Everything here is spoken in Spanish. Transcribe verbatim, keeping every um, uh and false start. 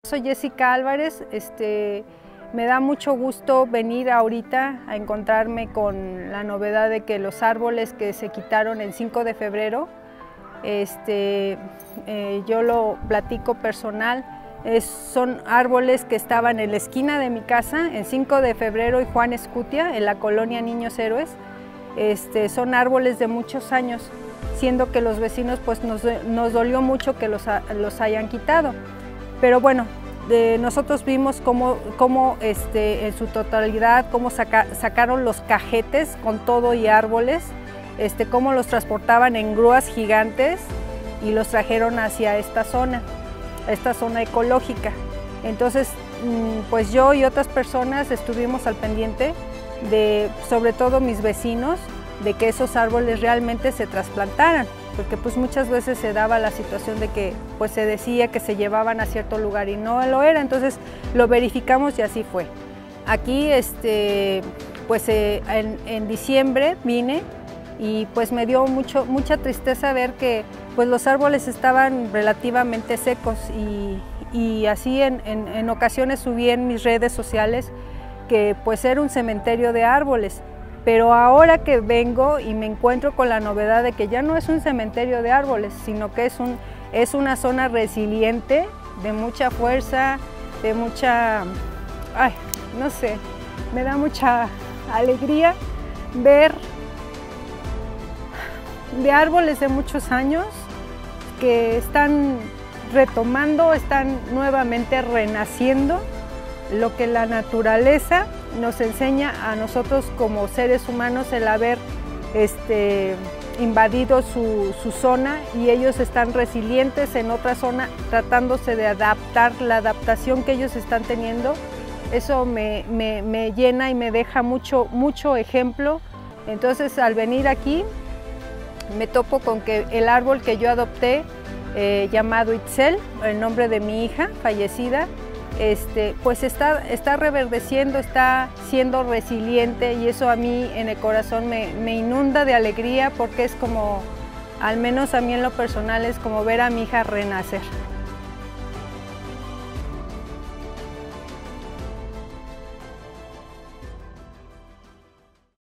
Soy Jessica Álvarez, este, me da mucho gusto venir ahorita a encontrarme con la novedad de que los árboles que se quitaron el cinco de febrero, este, eh, yo lo platico personal, es, son árboles que estaban en la esquina de mi casa, en cinco de febrero y Juan Escutia, en la colonia Niños Héroes. Este, son árboles de muchos años, siendo que los vecinos pues nos, nos dolió mucho que los, los hayan quitado. Pero bueno, de, nosotros vimos cómo, cómo este, en su totalidad, cómo saca, sacaron los cajetes con todo y árboles, este, cómo los transportaban en grúas gigantes y los trajeron hacia esta zona, esta zona ecológica. Entonces, pues yo y otras personas estuvimos al pendiente de, sobre todo mis vecinos, de que esos árboles realmente se trasplantaran, porque pues muchas veces se daba la situación de que pues se decía que se llevaban a cierto lugar y no lo era, entonces lo verificamos y así fue. Aquí este, pues eh, en, en diciembre vine y pues me dio mucho, mucha tristeza ver que pues los árboles estaban relativamente secos y, y así en, en, en ocasiones subí en mis redes sociales que pues era un cementerio de árboles. Pero ahora que vengo y me encuentro con la novedad de que ya no es un cementerio de árboles, sino que es, un, es una zona resiliente, de mucha fuerza, de mucha, ay, no sé, me da mucha alegría ver de árboles de muchos años que están retomando, están nuevamente renaciendo, lo que la naturaleza nos enseña a nosotros como seres humanos, el haber este, invadido su, su zona, y ellos están resilientes en otra zona tratándose de adaptar, la adaptación que ellos están teniendo. Eso me, me, me llena y me deja mucho, mucho ejemplo. Entonces al venir aquí me topo con que el árbol que yo adopté, eh, llamado Itzel, el nombre de mi hija fallecida, Este, pues está, está reverdeciendo, está siendo resiliente, y eso a mí en el corazón me, me inunda de alegría, porque es como, al menos a mí en lo personal, es como ver a mi hija renacer.